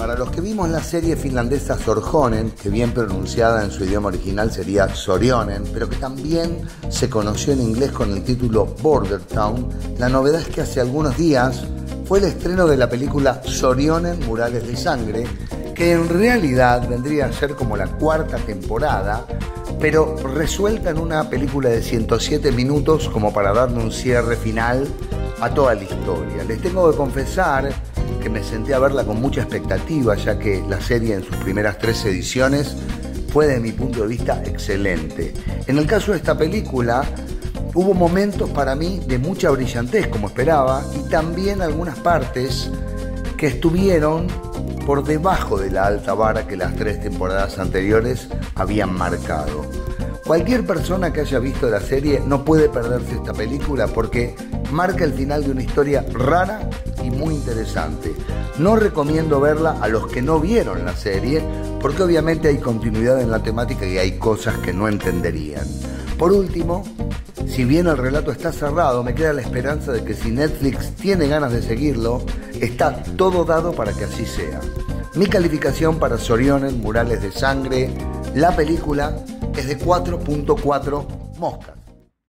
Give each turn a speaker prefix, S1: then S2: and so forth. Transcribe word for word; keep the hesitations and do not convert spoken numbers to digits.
S1: Para los que vimos la serie finlandesa Sorjonen, que bien pronunciada en su idioma original sería Sorjonen, pero que también se conoció en inglés con el título Border Town, la novedad es que hace algunos días fue el estreno de la película Sorjonen, Murales de Sangre, que en realidad vendría a ser como la cuarta temporada, pero resuelta en una película de ciento siete minutos como para darle un cierre final a toda la historia. Les tengo que confesar que me senté a verla con mucha expectativa, ya que la serie en sus primeras tres ediciones fue, desde mi punto de vista, excelente. En el caso de esta película, hubo momentos para mí de mucha brillantez, como esperaba, y también algunas partes que estuvieron por debajo de la alta vara que las tres temporadas anteriores habían marcado. Cualquier persona que haya visto la serie no puede perderse esta película porque marca el final de una historia rara y muy interesante. No recomiendo verla a los que no vieron la serie porque obviamente hay continuidad en la temática y hay cosas que no entenderían. Por último, si bien el relato está cerrado, me queda la esperanza de que si Netflix tiene ganas de seguirlo, está todo dado para que así sea. Mi calificación para Sorjonen, Murales de Sangre, la película, es de cuatro punto cuatro moscas.